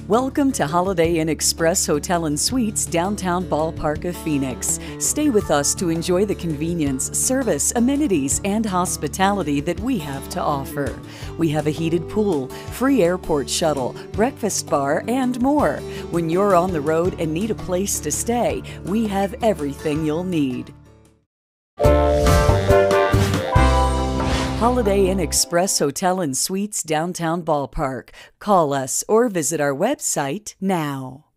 Welcome to Holiday Inn Express Hotel and Suites, downtown ballpark of Phoenix. Stay with us to enjoy the convenience, service, amenities, and hospitality that we have to offer. We have a heated pool, free airport shuttle, breakfast bar, and more. When you're on the road and need a place to stay, we have everything you'll need. Holiday Inn Express Hotel and Suites, downtown ballpark. Call us or visit our website now.